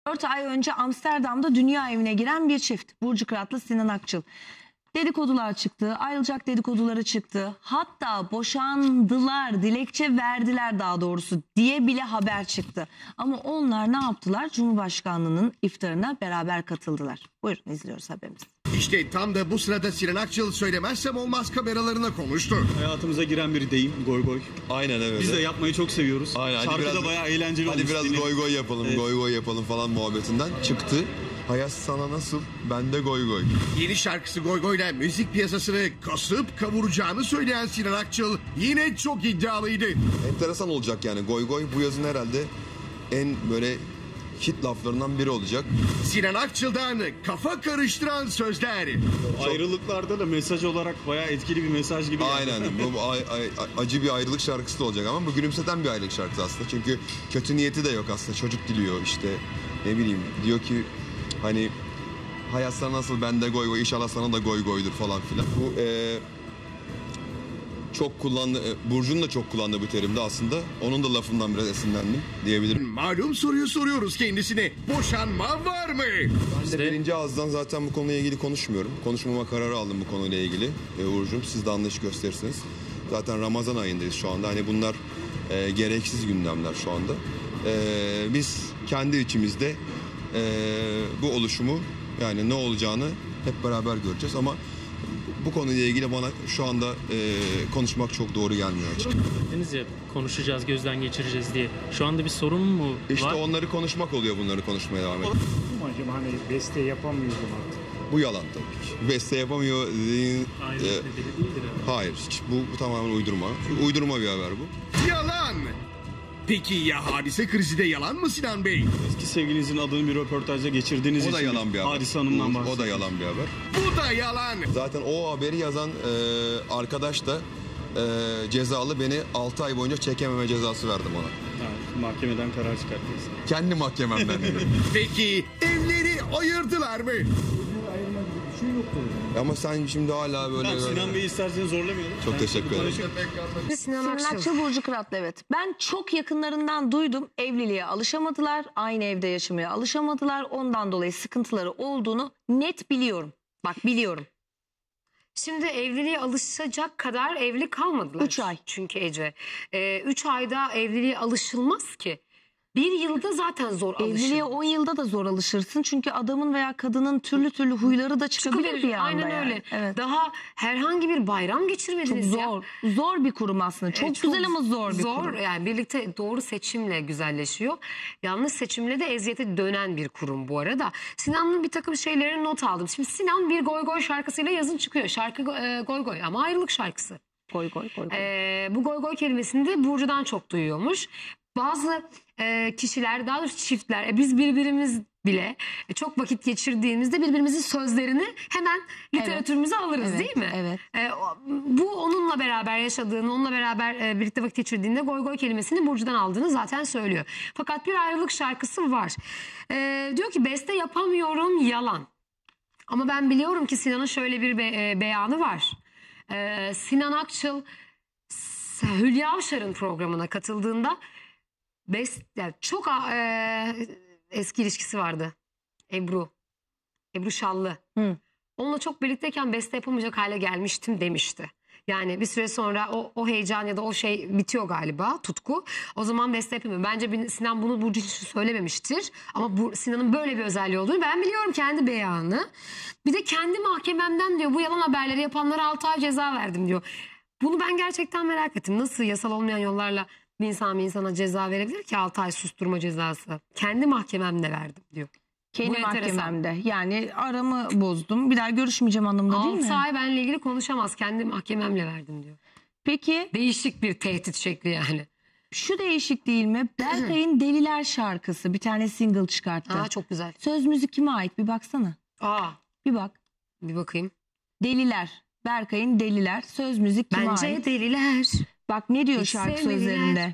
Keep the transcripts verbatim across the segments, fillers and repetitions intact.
dört ay önce Amsterdam'da dünya evine giren bir çift. Burcu Kırat'la Sinan Akçıl. Dedikodular çıktı, ayrılacak dedikoduları çıktı. Hatta boşandılar, dilekçe verdiler daha doğrusu diye bile haber çıktı. Ama onlar ne yaptılar? Cumhurbaşkanlığının iftarına beraber katıldılar. Buyurun izliyoruz haberimizi. İşte tam da bu sırada Sinan Akçıl söylemezsem olmaz kameralarına konuştu. Hayatımıza giren bir deyim, goy goy. Aynen öyle. Biz de yapmayı çok seviyoruz. Aynen. Şarkı biraz, da bayağı eğlenceli hadi olmuş. Hadi biraz goy goy yapalım, evet. goy goy yapalım falan muhabbetinden çıktı. Hayat sana nasıl? Ben de goy goy. Yeni şarkısı Goy Goy'la müzik piyasasını kasıp kavuracağını söyleyen Sinan Akçıl yine çok iddialıydı. Enteresan olacak yani goy goy bu yazın herhalde en böyle hit laflarından biri olacak. Sinan Akçıl'dan kafa karıştıran sözler. Ayrılıklarda da mesaj olarak bayağı etkili bir mesaj gibi. Aynen. Bu, bu ay, ay, acı bir ayrılık şarkısı da olacak ama bu gülümseten bir ayrılık şarkısı aslında. Çünkü kötü niyeti de yok aslında. Çocuk diliyor işte ne bileyim diyor ki hani hayat sana nasıl bende goy goy inşallah sana da goy goydur falan filan. Bu e, çok kullandı, Burcu'nun da çok kullandığı bu terimde aslında. Onun da lafından biraz esinlendim diyebilirim. Malum soruyu soruyoruz kendisine. Boşanma var mı? Ben de birinci ağızdan zaten bu konuyla ilgili konuşmuyorum. Konuşmama kararı aldım bu konuyla ilgili. E, Uğur'cum siz de anlayış gösterirsiniz. Zaten Ramazan ayındayız şu anda. Hani bunlar e, gereksiz gündemler şu anda. E, biz kendi içimizde e, bu oluşumu yani ne olacağını hep beraber göreceğiz ama bu konuyla ilgili bana şu anda e, konuşmak çok doğru gelmiyor açıkçası. Dediniz ya konuşacağız, gözden geçireceğiz diye. Şu anda bir sorun mu var? İşte onları konuşmak oluyor, bunları konuşmaya devam ediyor. Acaba hani beste yapamıyoruz artık. Bu yalan tabii ki. Beste yapamıyor dediğin... Ayrılık E, nedeni değildir herhalde. hayır, hiç, bu, bu tamamen uydurma. Uydurma bir haber bu. Yalan! Peki ya hadise krizi de yalan mı Sinan Bey? Eski sevgilinizin adını bir röportajda geçirdiğiniz O için da yalan bir haber. Hadise Hanım'dan bahsediyor. O da yalan bir haber. Bu da yalan! Zaten o haberi yazan e, arkadaş da e, cezalı, beni altı ay boyunca çekememe cezası verdim ona. Evet, mahkemeden karar çıkarttınız. Kendi mahkememden. Peki evleri ayırdılar mı? Ama sen şimdi hala böyle... Tamam, böyle... Sinan Bey'i isterseniz zorlamayalım. Çok Ben teşekkür ederim. Sinan Sinan Akçıl, Akçıl. Burcu Kırat'la evet. Ben çok yakınlarından duydum. Evliliğe alışamadılar. Aynı evde yaşamaya alışamadılar. Ondan dolayı sıkıntıları olduğunu net biliyorum. Bak biliyorum. Şimdi evliliğe alışacak kadar evli kalmadılar. Üç ay. Çünkü Ece. Ee, üç ayda evliliğe alışılmaz ki. Bir yılda zaten zor alışır. Evliliğe on yılda da zor alışırsın. Çünkü adamın veya kadının türlü türlü huyları da çıkabilir Çıkabilir, bir anda. aynen yani. öyle. Evet. Daha herhangi bir bayram Çok geçirmediniz ya. zor. Zor bir kurum aslında. Çok, Ee, güzel ama zor bir Zor kurum. yani birlikte doğru seçimle güzelleşiyor. Yanlış seçimle de eziyete dönen bir kurum bu arada. Sinan'ın bir takım şeylerini not aldım. Şimdi Sinan bir goy goy şarkısıyla yazın çıkıyor. Şarkı e, goy goy ama ayrılık şarkısı. Goy goy goy goy. Ee, bu goy goy kelimesini de Burcu'dan çok duyuyormuş. Bazı e, kişiler, daha doğrusu çiftler, e, biz birbirimiz bile e, çok vakit geçirdiğimizde birbirimizin sözlerini hemen literatürümüze alırız Evet, değil mi? evet. E, o- bu onunla beraber yaşadığını, onunla beraber e, birlikte vakit geçirdiğinde goy goy kelimesini Burcu'dan aldığını zaten söylüyor. Fakat bir ayrılık şarkısı var. E, diyor ki beste yapamıyorum yalan. Ama ben biliyorum ki Sinan'ın şöyle bir be- e, beyanı var. E, Sinan Akçıl Hülya Avşar'ın programına katıldığında best, yani çok e, eski ilişkisi vardı. Ebru. Ebru Şallı. Hı. Onunla çok birlikteyken beste yapamayacak hale gelmiştim demişti. Yani bir süre sonra o, o heyecan ya da o şey bitiyor galiba, tutku. O zaman beste yapamıyor. Bence bir- Sinan bunu Burcu için söylememiştir. Ama bu, Sinan'ın böyle bir özelliği olduğunu ben biliyorum, kendi beyanı. Bir de kendi mahkememden diyor bu yalan haberleri yapanlara altı ay ceza verdim diyor. Bunu ben gerçekten merak ettim. Nasıl yasal olmayan yollarla bir insan bir insana ceza verebilir ki altı ay susturma cezası? Kendi mahkememde verdim diyor. Kendi Bu enteresan. mahkememde. Yani aramı bozdum. Bir daha görüşmeyeceğim anlamında değil mi? altı ay benimle ilgili konuşamaz. Kendi mahkememle verdim diyor. Peki Değişik bir tehdit şekli yani. şu değişik değil mi? Berkay'ın Deliler şarkısı bir tane single çıkarttı. Aa, çok güzel. Söz müzik kime ait? Bir baksana. Aa, Bir bak. bir bakayım. Deliler. Berkay'ın Deliler. Söz müzik kime Bence ait? deliler. Bak ne diyor Hiç şarkı sevmediler. sözlerinde.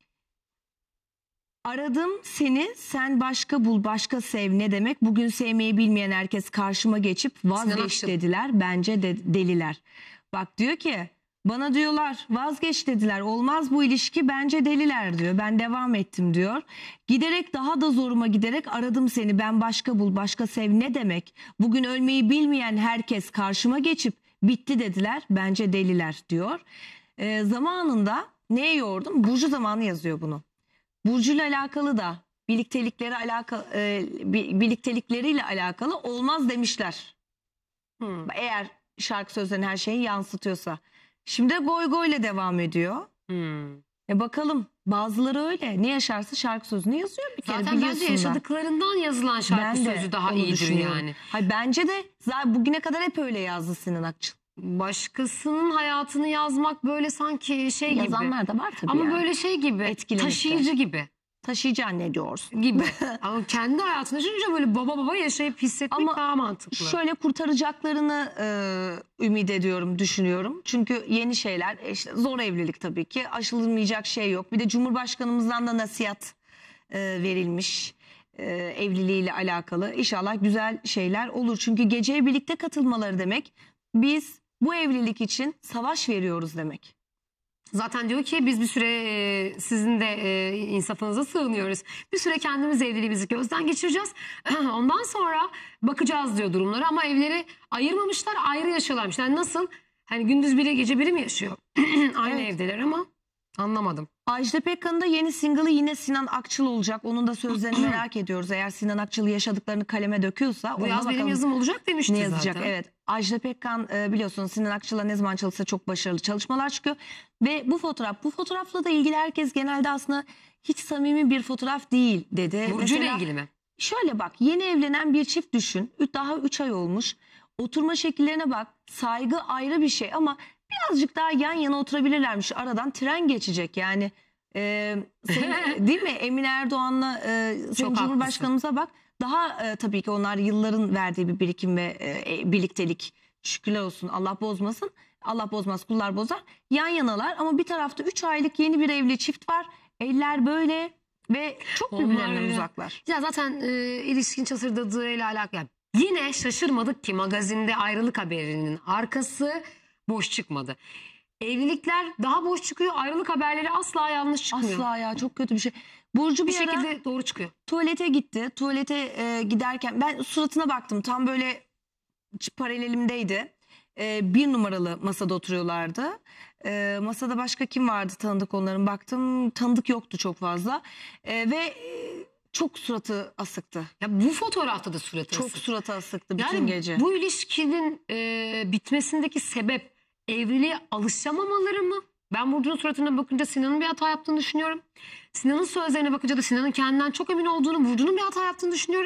Aradım seni, sen başka bul, başka sev. Ne demek? Bugün sevmeyi bilmeyen herkes karşıma geçip vazgeç Akçıl. dediler. Bence de deliler. Bak diyor ki Bana diyorlar vazgeç dediler. Olmaz bu ilişki, bence deliler diyor. Ben devam ettim diyor. Giderek daha da zoruma giderek aradım seni. Ben başka bul, başka sev ne demek? Bugün ölmeyi bilmeyen herkes karşıma geçip bitti dediler. Bence deliler diyor. Ee, zamanında neye yordum? Burcu zamanı yazıyor bunu. Burcu'yla alakalı da birliktelikleri alakalı, e, birliktelikleriyle alakalı olmaz demişler. Hmm. Eğer şarkı sözlerinin her şeyi yansıtıyorsa. Şimdi goy goyla devam ediyor. Hmm. E bakalım, bazıları öyle. Ne yaşarsa şarkı sözünü yazıyor bir kere, Zaten biliyorsun bence da. yaşadıklarından yazılan şarkı Ben de sözü daha onu iyidir düşünüyorum. yani. Hayır, bence de zaten bugüne kadar hep öyle yazdı Sinan Akçıl. Başkasının hayatını yazmak böyle sanki şey gibi. Yazanlar da var tabii Ama yani. böyle şey gibi. Etkilemişler. Taşıyıcı gibi. Taşıyıcı anne diyorsun. Gibi. Ama kendi hayatını düşününce böyle baba baba yaşayıp hissetmek Ama daha mantıklı. Şöyle kurtaracaklarını e, ümit ediyorum, düşünüyorum. Çünkü yeni şeyler, e, işte zor evlilik tabii ki. Aşılmayacak şey yok. Bir de Cumhurbaşkanımızdan da nasihat e, verilmiş e, evliliğiyle alakalı. İnşallah güzel şeyler olur. Çünkü geceye birlikte katılmaları demek, biz bu evlilik için savaş veriyoruz demek. Zaten diyor ki biz bir süre e, sizin de e, insafınıza sığınıyoruz. Bir süre kendimiz evliliğimizi gözden geçireceğiz. Ondan sonra bakacağız diyor durumlara, ama evleri ayırmamışlar, ayrı yaşıyorlarmış. Yani nasıl? Hani gündüz biri gece biri mi yaşıyor? Aynı Evet. evdeler ama anlamadım. Ajda Pekkan'ın da yeni single'ı yine Sinan Akçıl olacak. Onun da sözlerini merak ediyoruz. Eğer Sinan Akçıl yaşadıkları kaleme döküyorsa Bu ona yaz bakalım. benim yazım olacak demişti Ne yazacak? zaten. Evet. Ajda Pekkan e, biliyorsunuz Sinan Akçıl'la ne zaman çalışsa çok başarılı çalışmalar çıkıyor. Ve bu fotoğraf, bu fotoğrafla da ilgili herkes genelde aslında hiç samimi bir fotoğraf değil dedi. Burcu'yla Mesela ilgili mi? şöyle bak, yeni evlenen bir çift düşün. Ü- Daha üç ay olmuş. Oturma şekillerine bak. Saygı ayrı bir şey ama birazcık daha yan yana oturabilirlermiş. Aradan tren geçecek yani. E, senin- değil mi? Emine Erdoğan'la e, senin haklısın. Cumhurbaşkanımıza bak. Daha e, tabii ki onlar yılların verdiği bir birikim ve e, birliktelik. Şükürler olsun, Allah bozmasın. Allah bozmaz, kullar bozar. Yan yanalar ama bir tarafta üç aylık yeni bir evli çift var. Eller böyle ve çok Onlar birbirlerinden öyle. uzaklar. Ya zaten e, ilişkin çatırdadığıyla alakalı. Yani yine şaşırmadık ki magazinde ayrılık haberinin arkası boş çıkmadı. Evlilikler daha boş çıkıyor. Ayrılık haberleri asla yanlış çıkmıyor. Asla ya, çok kötü bir şey. Burcu Bir bir, ara şekilde doğru çıkıyor. tuvalete gitti. Tuvalete e, giderken ben suratına baktım. Tam böyle paralelimdeydi. E, bir numaralı masada oturuyorlardı. E, masada başka kim vardı tanıdık onların, baktım. Tanıdık yoktu çok fazla. E, ve e, çok suratı asıktı. Ya bu fotoğrafta da suratı Çok asık. suratı asıktı bütün Yani gece. bu ilişkinin e, bitmesindeki sebep evliliğe alışamamaları mı? Ben Burcu'nun suratına bakınca Sinan'ın bir hata yaptığını düşünüyorum. Sinan'ın sözlerine bakınca da Sinan'ın kendinden çok emin olduğunu, Burcu'nun bir hata yaptığını düşünüyorum.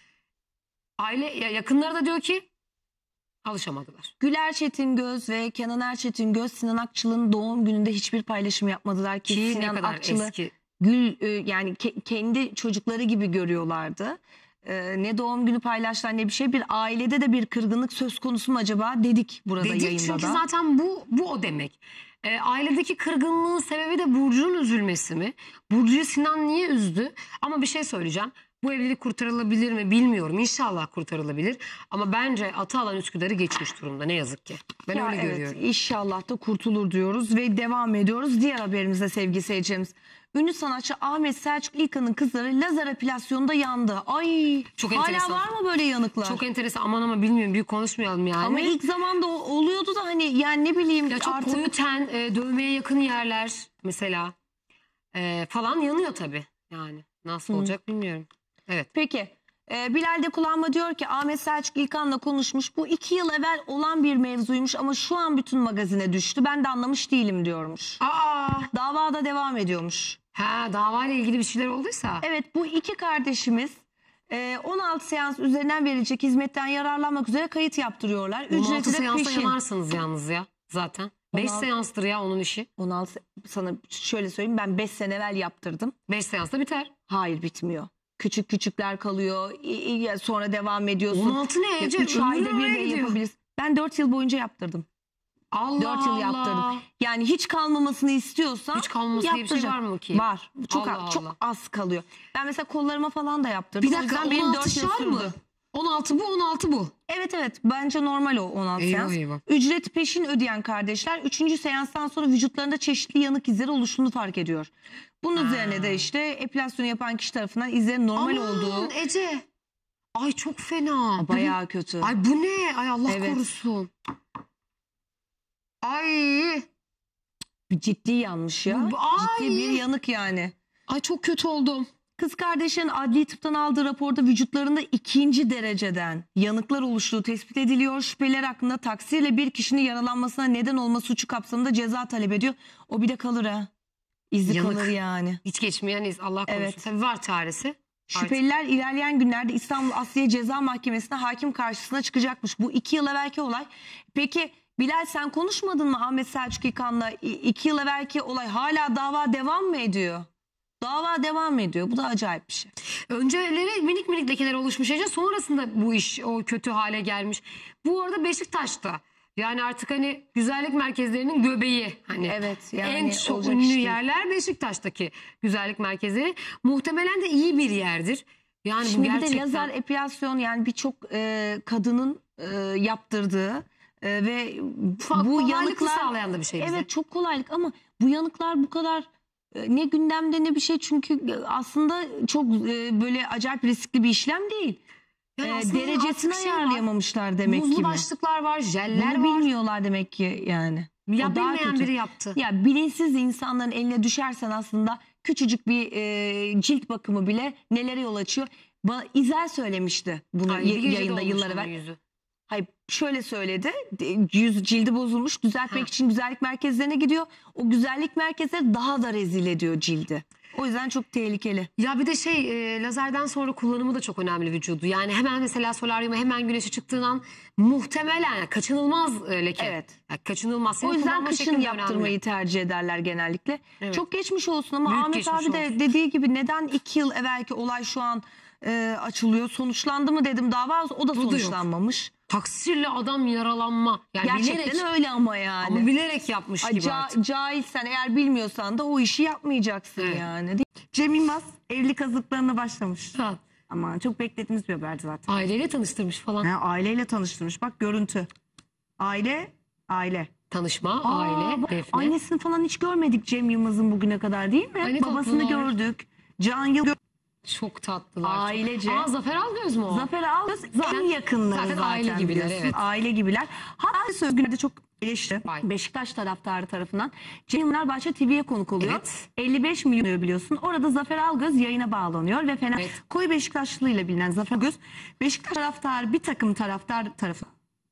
Aile ya yakınları da diyor ki alışamadılar. Güler Çetingöz ve Kenan Erçetingöz Sinan Akçıl'ın doğum gününde hiçbir paylaşım yapmadılar ki, Ki ne Sinan kadar Akçıl'ı eski. gül e, yani ke- kendi çocukları gibi görüyorlardı. E, ne doğum günü paylaştılar ne bir şey. Bir ailede de bir kırgınlık söz konusu mu acaba dedik burada Dedik yayında çünkü da. zaten bu bu o demek. E, ailedeki kırgınlığın sebebi de Burcu'nun üzülmesi mi? Burcu'yu Sinan niye üzdü? Ama bir şey söyleyeceğim. Bu evlilik kurtarılabilir mi bilmiyorum. İnşallah kurtarılabilir. Ama bence Atalan Üsküdar'ı geçmiş durumda ne yazık ki. Ben Ya öyle evet, görüyorum. İnşallah da kurtulur diyoruz ve devam ediyoruz. Diğer haberimizde sevgili seyircilerimiz. Ünlü sanatçı Ahmet Selçuk İlkan'ın kızları lazer epilasyonda yandı. Ay, Çok hala enteresan. var mı böyle yanıklar? Çok enteresan, aman ama bilmiyorum, büyük konuşmayalım yani. Ama ilk zamanda o- oluyordu da hani yani ne bileyim ya çok artık. koyu ten, e, dövmeye yakın yerler mesela e, falan yanıyor tabii. Yani nasıl Hı. olacak bilmiyorum. Evet. Peki. Ee, Bilal de kulağıma diyor ki Ahmet Selçuk İlkan'la konuşmuş. Bu iki yıl evvel olan bir mevzuymuş ama şu an bütün magazine düştü. Ben de anlamış değilim diyormuş. Aa, Davada devam ediyormuş. ha davayla ilgili bir şeyler olduysa. Evet, bu iki kardeşimiz e, on altı seans üzerinden verilecek hizmetten yararlanmak üzere kayıt yaptırıyorlar. on altı Ücreti de seansta peşin. yanarsınız yalnız ya zaten. beş on altı seanstır ya onun işi. on altı sana şöyle söyleyeyim, ben beş sene evvel yaptırdım. beş seansta biter. Hayır, bitmiyor. Küçük küçükler kalıyor. İ- i- Sonra devam ediyorsun. on altı ne Ece? üç ayda Ömrün bir oraya de gidiyor. yapabilirsin. Ben dört yıl boyunca yaptırdım. Allah dört yıl Allah. yaptırdım. Yani hiç kalmamasını istiyorsan Hiç kalmaması diye bir şey yaptıracak. var mı ki? Var. Çok Allah az, çok Allah. az kalıyor. Ben mesela kollarıma falan da yaptırdım. Bir O dakika, yüzden benim on altı dört yıl şar mı? sürdü. on altı bu, on altı bu. Evet evet bence normal o on altı Eyvah, seans. eyvah. Ücreti peşin ödeyen kardeşler üçüncü seanstan sonra vücutlarında çeşitli yanık izleri oluştuğunu fark ediyor. Bunun üzerine de işte epilasyonu yapan kişi tarafından izlerin normal Aman olduğu Ece. Ay çok fena. bayağı kötü. Ay bu ne? Ay Allah Evet. korusun. Ay. Ciddi yanmış ya. Bu- Ay. Ciddi bir yanık yani. Ay çok kötü oldum. Kız kardeşin adli tıptan aldığı raporda vücutlarında ikinci dereceden yanıklar oluştuğu tespit ediliyor. Şüpheliler hakkında taksirle bir kişinin yaralanmasına neden olma suçu kapsamında ceza talep ediyor. O bir de kalır ha. İzi Yanık. kalır yani. Hiç geçmeyen iz. Allah korusun. Evet. Tabii var çaresi. Şüpheliler ilerleyen günlerde İstanbul Asliye Ceza Mahkemesi'nde hakim karşısına çıkacakmış. Bu iki yıl evvelki olay. Peki Bilal sen konuşmadın mı Ahmet Selçuk İlkan'la? İ- iki yıl evvelki olay hala dava devam mı ediyor? Dava devam ediyor. Bu da acayip bir şey. Önceleri minik minik lekeler oluşmuş Ece. Sonrasında bu iş o kötü hale gelmiş. Bu arada Beşiktaş'ta. Yani artık hani güzellik merkezlerinin göbeği. Hani Evet, yani en çok olacak ünlü iş değil. yerler Beşiktaş'taki güzellik merkezleri. Muhtemelen de iyi bir yerdir. Yani Şimdi bu bir gerçekten... de lazer epilasyon yani birçok e, kadının e, yaptırdığı e, ve Fa- bu kolaylıkla yanıklar sağlayan da bir şey bize. Evet çok kolaylık ama bu yanıklar bu kadar e, ne gündemde ne bir şey çünkü aslında çok e, böyle acayip riskli bir işlem değil. Yani E, aslında derecesini artık şey var. ayarlayamamışlar demek Buzlu ki. mi? başlıklar var, jeller Bunu var. bilmiyorlar demek ki yani. Ya O daha bilmeyen kötü. biri yaptı. Ya bilinçsiz insanların eline düşersen aslında küçücük bir e, cilt bakımı bile nelere yol açıyor. Bana İzel söylemişti bunu Ay, bir y- gecede yayında olmuş yıllar onun evvel. yüzü. Hayır şöyle söyledi. de- Yüz cildi bozulmuş. Düzeltmek Ha. için güzellik merkezlerine gidiyor. O güzellik merkezleri daha da rezil ediyor cildi. O yüzden çok tehlikeli. Ya bir de şey e, lazerden sonra kullanımı da çok önemli vücudu. Yani hemen mesela solaryuma hemen güneşe çıktığından muhtemelen yani kaçınılmaz e, leke. Evet. Ya kaçınılmaz. Senin O yüzden kullanma kışın şeklin de yaptırmayı önemli. tercih ederler genellikle. Evet. Çok geçmiş olsun ama Büyük Ahmet geçmiş abi de olsun. dediği gibi neden iki yıl evvelki olay şu an e, açılıyor? Sonuçlandı mı dedim dava o da yok. sonuçlanmamış. Taksirle adam yaralanma. Yani Gerçekten bilerek, öyle ama yani. ama bilerek yapmış Ay, gibi ca- artık. cahilsen eğer bilmiyorsan da o işi yapmayacaksın Evet. yani. Değil- Cem Yılmaz evlilik hazırlıklarına başlamış. Ha, Aman çok beklediğimiz bir haberdi zaten. aileyle tanıştırmış falan. Ha, aileyle tanıştırmış. Bak görüntü. Aile, aile. Tanışma, Aa, aile, bak, Defne. Annesini falan hiç görmedik Cem Yılmaz'ın bugüne kadar değil mi? Ay, ne Babasını tatlılar. gördük. Can Yıl Çok tatlılar. Ailece. Aa, Zafer Algöz mü o? Zafer Algöz Zaten- en yakınları zaten zaten, aile gibiler, biliyorsun. evet. Aile gibiler. Hatta sözgünlerde çok eleştiri. Vay. Beşiktaş taraftarı tarafından. Cem Fenerbahçe T V'ye konuk oluyor. Evet. elli beş milyon oluyor biliyorsun. Orada Zafer Algöz yayına bağlanıyor ve Fener Evet. koyu Beşiktaşlılığıyla bilinen Zafer Algöz Beşiktaş taraftarı bir takım taraftar tarafı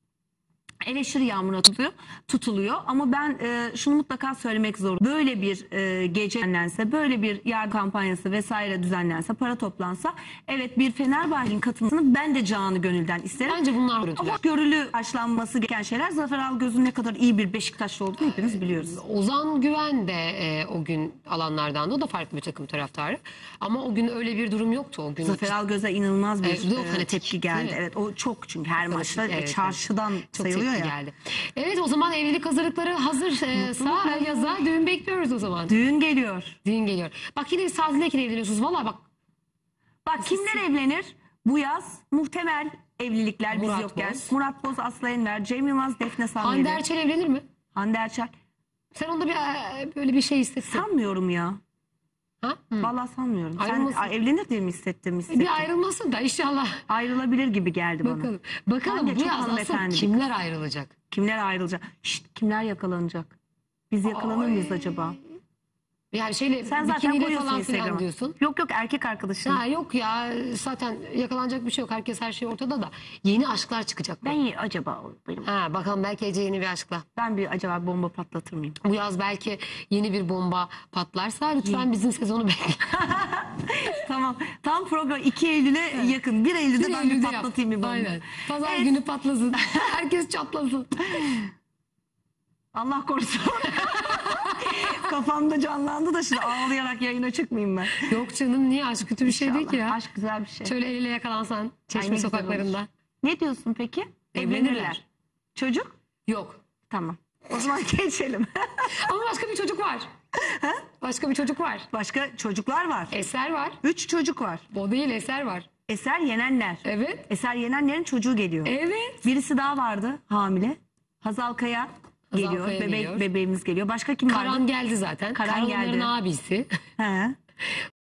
eleştiri yağmuruna tutuluyor, tutuluyor. Ama ben e, şunu mutlaka söylemek zorundayım. Böyle bir e, gece düzenlense, böyle bir yardım kampanyası vesaire düzenlense, para toplansa evet bir Fenerbahçe'nin katılmasını ben de canı gönülden isterim. Bence bunlar Ama görüntüler. görülü karşılanması gereken şeyler. Zafer Algöz'ün ne kadar iyi bir Beşiktaşlı olduğunu hepimiz biliyoruz. Ozan Güven de e, o gün alanlardan da o da farklı bir takım taraftarı. Ama o gün öyle bir durum yoktu. O gün Zafer Algöz'e inanılmaz bir Evet, bu e, fanatik, tepki değil geldi. mi? Evet o çok çünkü her Fanatik, maçta e, evet, çarşıdan çok sayılıyor tepki ya. geldi. Evet o zaman evlilik hazırlıkları hazır. E, sağ yaza düğün bekliyoruz o zaman. Düğün geliyor. Düğün geliyor. Bak yine sazilekle evleniyorsunuz. Valla bak Bak kimler evlenir? Bu yaz muhtemel evlilikler Murat biz yokken. Boz. Murat Boz, Aslı Enver, Cem Yılmaz, Defne Samyeli. Hande Erçel evlenir mi? Hande Erçel. Sen onda bir e, böyle bir şey hissettin. Sanmıyorum ya. Ha? Hı. Vallahi sanmıyorum. Ayrılmasın. Sen a, evlenir diye mi hissettin? hissettin? Bir ayrılmasın da inşallah. Ayrılabilir gibi geldi bana. Bakalım. Bakalım Bence bu çok yaz aslında hanımefendi bir kimler ayrılacak? Kimler ayrılacak? Şşt, kimler yakalanacak? Biz yakalanır Ay. mıyız acaba? Yani şeyle Sen zaten bikiniyle koyuyorsun falan filan Instagram'a. diyorsun. Yok yok erkek arkadaşım. Ha yok ya zaten yakalanacak bir şey yok. Herkes her şey ortada da. Yeni aşklar çıkacak. Ben ye- acaba benim, Ha bakalım belki Ece yeni bir aşkla. ben bir acaba bomba patlatır mıyım? Bu yaz belki yeni bir bomba patlarsa lütfen bizim sezonu bekle. Tamam. Tam program iki Eylül'e yakın. bir Eylül'de ben bir Eylül'de yap. patlatayım bir bomba. Aynen. Pazar Evet. günü patlasın. Herkes çatlasın. Allah korusun. Kafamda canlandı da şimdi ağlayarak yayına çıkmayayım ben. Yok canım niye aşk kötü bir şey değil ki ya. Aşk güzel bir şey. Şöyle el ele yakalansan Ay, Çeşme ne güzel sokaklarında. olur. Ne diyorsun peki? Evlenirler. Çocuk? Yok. Tamam. O zaman geçelim. Ama başka bir çocuk var. Başka bir çocuk var. Başka çocuklar var. Eser var. Üç çocuk var. O değil Eser var. Eser Yenenler. Evet. Eser Yenenler'in çocuğu geliyor. Evet. Birisi daha vardı hamile. Hazal Kaya Hazal geliyor. Kaya Bebek, geliyor. bebeğimiz geliyor. Başka kim Karan vardı? geldi zaten. Karan Karan geldi. onların abisi. He.